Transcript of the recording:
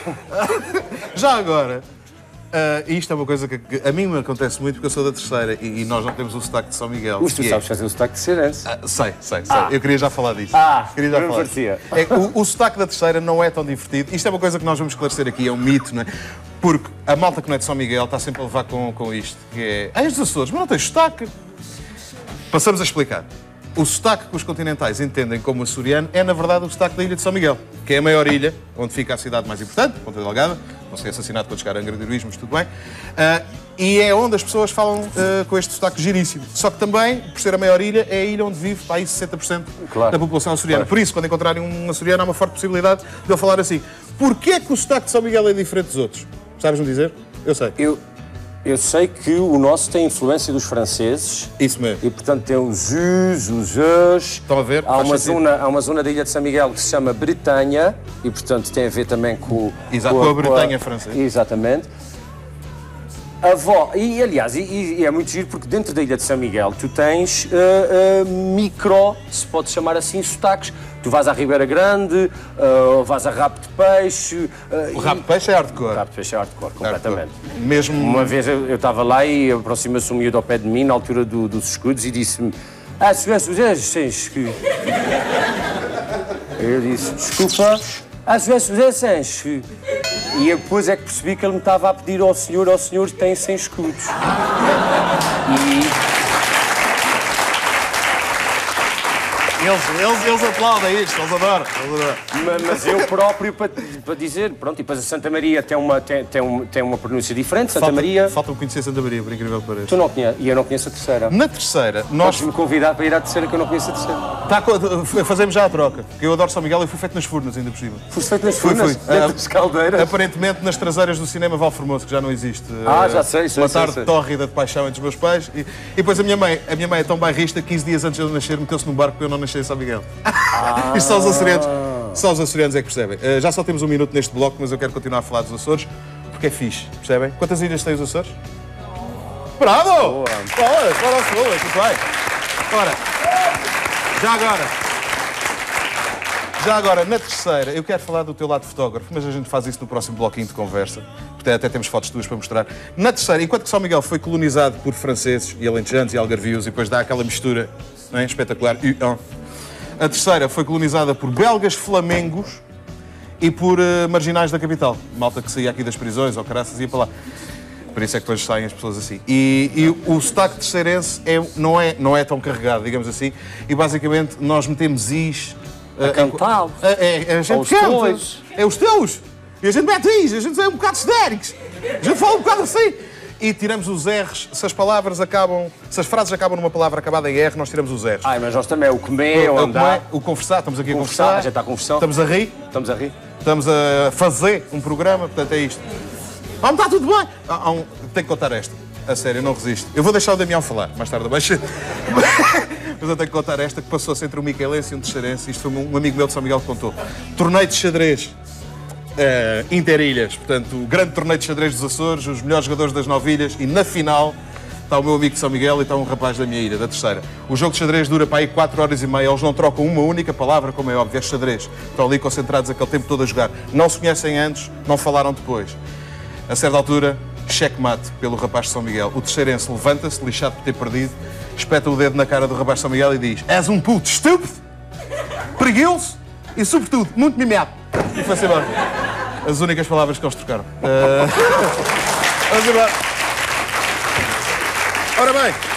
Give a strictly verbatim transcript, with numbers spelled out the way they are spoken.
Já agora, uh, isto é uma coisa que, que a mim me acontece muito porque eu sou da terceira e, e nós não temos o sotaque de São Miguel. Mas tu sabes é... fazer o sotaque de Cerense. Uh, sei, sei, sei. Ah. Eu queria já falar disso. Ah, queria já não falar. parecia. É, o, o sotaque da terceira não é tão divertido. Isto é uma coisa que nós vamos esclarecer aqui, é um mito, não é? Porque a malta que não é de São Miguel está sempre a levar com, com isto, que é... Ah, és dos Açores, mas não tens sotaque. Passamos a explicar. O sotaque que os continentais entendem como açoriano é, na verdade, o sotaque da ilha de São Miguel, que é a maior ilha, onde fica a cidade mais importante, Ponta Delgada, não sei assassinado quando chegar a Angra de Heroísmo, mas tudo bem, uh, e é onde as pessoas falam uh, com este sotaque giríssimo. Só que também, por ser a maior ilha, é a ilha onde vive para aí sessenta por cento claro. Da população açoriana. Claro. Por isso, quando encontrarem um açoriano, há uma forte possibilidade de eu falar assim. Porquê que o sotaque de São Miguel é diferente dos outros? Sabes-me dizer? Eu sei. Eu... Eu sei que o nosso tem influência dos franceses. Isso mesmo. E, portanto, tem os us, os us. Estão a ver? Há uma, zona, há uma zona da Ilha de São Miguel que se chama Bretanha e, portanto, tem a ver também com... Exato, com a, com a Bretanha francesa. Exatamente. A vo... E, aliás, e, e é muito giro porque dentro da Ilha de São Miguel tu tens uh, uh, micro, se pode chamar assim, sotaques. Tu vais à Ribeira Grande, uh, vais a Rabo de Peixe... Uh, o Rabo de Peixe é hardcore. O Rabo de Peixe é hardcore, completamente. Hardcore. Mesmo... Uma vez eu estava lá e aproxima-se um miúdo ao pé de mim, na altura do, dos escudos, e disse-me: Ah, se tivesse sem escudo. Eu disse: Desculpa, ah, se tivesse sem escudo. E depois é que percebi que ele me estava a pedir ao senhor, ao senhor tem sem escudos. E... Eles, eles, eles aplaudem isto, eles adoram. Eles adoram. Mas, mas eu próprio, para, para dizer, pronto, e depois a Santa Maria tem uma, tem, tem uma, tem uma pronúncia diferente, Santa falta, Maria... Falta-me conhecer Santa Maria, por incrível que pareça. Tu não conheces, e eu não conheço a terceira. Na terceira, nós... Podes-me convidar para ir à terceira, que eu não conheço a terceira. Tá, fazemos já a troca, porque eu adoro São Miguel e fui feito nas Furnas, ainda por cima. Foste feito nas Furnas? Fui, fui. Dentro uh, das caldeiras? Aparentemente nas traseiras do cinema Valformoso, que já não existe. Ah, já sei, sei, Uma sei, tarde sei. tórrida de paixão entre os meus pais. E, e depois a minha mãe, a minha mãe é tão bairrista, quinze dias antes de eu nascer, meteu-se num barco para eu não nascer em São Miguel. Ah. Isto só os açorianos, só os açorianos é que percebem. Uh, já só temos um minuto neste bloco, mas eu quero continuar a falar dos Açores, porque é fixe, percebem? Quantas ilhas têm os Açores? Bravo! Boa! Boa, fora as boas, muito bem. Ora, já agora, já agora, na terceira, eu quero falar do teu lado fotógrafo, mas a gente faz isso no próximo bloquinho de conversa, porque até temos fotos tuas para mostrar. Na terceira, enquanto que São Miguel foi colonizado por franceses e alentejanos e algarvios, e depois dá aquela mistura, não é? Espetacular. A terceira foi colonizada por belgas, flamengos e por uh, marginais da capital. Malta que saía aqui das prisões ou caraças ia para lá. Por isso é que depois saem as pessoas assim. E, e o sotaque terceirense é, não, é, não é tão carregado, digamos assim, e basicamente nós metemos is... A cantá-los. É, é, a gente os canta. teus. É os teus. E a gente mete is, a gente é um bocado histéricos. A gente fala um bocado assim. E tiramos os R's, se as palavras acabam, se as frases acabam numa palavra acabada em R, nós tiramos os R's. Ai, mas nós também, o comer, o, o andar... Comer, o conversar, estamos aqui a conversar. conversar. A gente está a conversar. Estamos a rir. Estamos a rir. Estamos a fazer um programa, portanto é isto. Ah, está tudo bem. Ah, ah, um, tenho que contar esta. A sério, eu não resisto. Eu vou deixar o Damião falar, mais tarde abaixo. Mas eu tenho que contar esta, que passou-se entre um miquelense e um terceirense. Isto foi um amigo meu de São Miguel que contou. Torneio de xadrez. Uh, Interilhas, portanto, o grande torneio de xadrez dos Açores, os melhores jogadores das nove ilhas, e na final está o meu amigo de São Miguel e está um rapaz da minha ilha, da terceira. O jogo de xadrez dura para aí quatro horas e meia, eles não trocam uma única palavra, como é óbvio, é xadrez. Estão ali concentrados aquele tempo todo a jogar. Não se conhecem antes, não falaram depois. A certa altura, checkmate pelo rapaz de São Miguel. O terceirense levanta-se, lixado por ter perdido, espeta o dedo na cara do rapaz de São Miguel e diz: És um puto estúpido, preguiçoso e, sobretudo, muito mimado. E foi-se embora. As únicas palavras que eles trocaram. Uh... Vamos embora. Ora bem.